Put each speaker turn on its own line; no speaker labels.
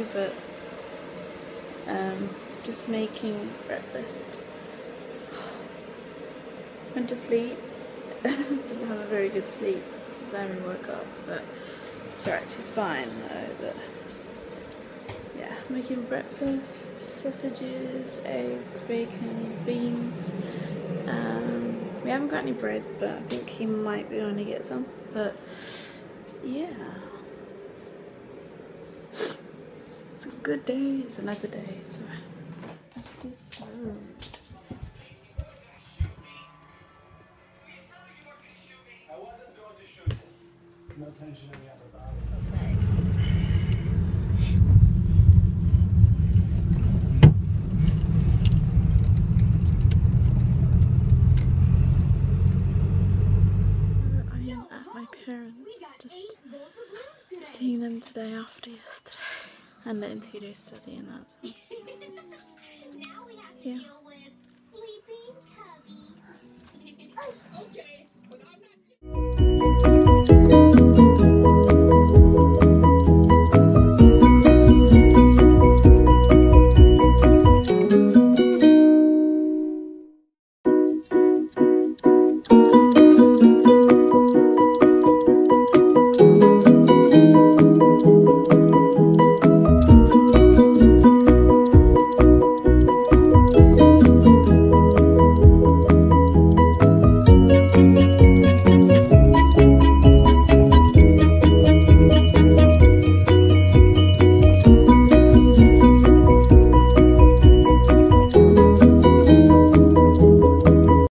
but just making breakfast. Went to sleep. Didn't have a very good sleep because then we woke up, but it's alright, she's fine though. But yeah, making breakfast, sausages, eggs, bacon, beans. We haven't got any bread, but I think he might be going to get some. But yeah, it's a good day. It's another day, so it's deserved.
No tension any other about
I am at my parents, just seeing them today after yesterday, and the interview study and that. So yeah.